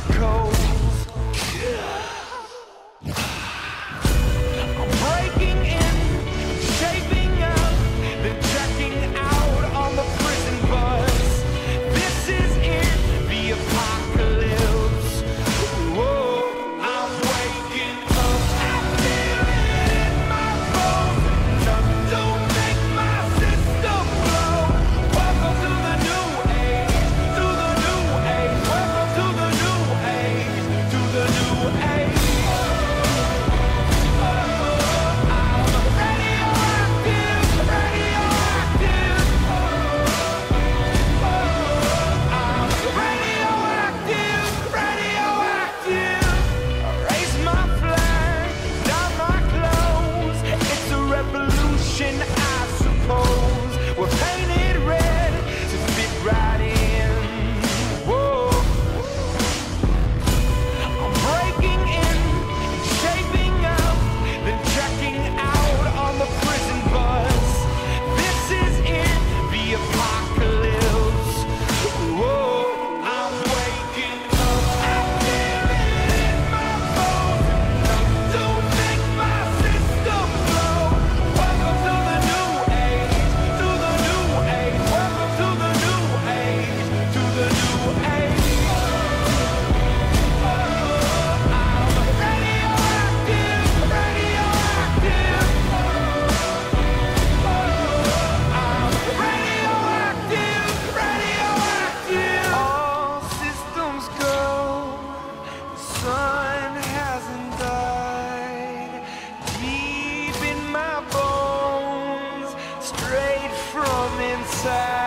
echoes. I'm breaking in, shaping up, then checking out on the prison bus. This is it, the apocalypse. Whoa, I'm waking up. I feel it in my bones. Enough to make my system blow. Welcome to the new age, to the new age. Welcome to the new age, to the new age. I suppose we're painted red to fit right in. Whoa, I'm breaking in, shaping up, then checking out on the prison bus. This is it, the apocalypse. Whoa, I'm waking up. I feel it in my bones. Enough to make my system blow. Welcome to the new age, to the new age. Welcome to the new age, to the new age. I'm radioactive, radioactive. I'm radioactive, radioactive. All systems go. The sun hasn't died. Deep in my bones, straight from inside.